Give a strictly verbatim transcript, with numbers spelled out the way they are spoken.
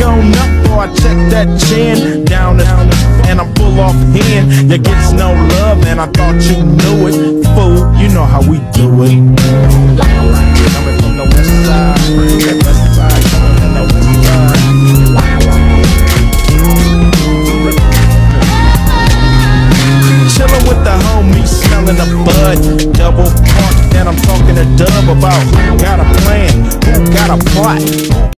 on up, boy, I check that chin. Down, down, and I'm full off hand. You gets no love, and I thought you knew it. Fool, you know how we do it. Coming from the west side, that west side, coming from the west side. Chillin' with the homies, smelling the bud. Double park, and I'm talking to Dub about who got a plan, who got a plot.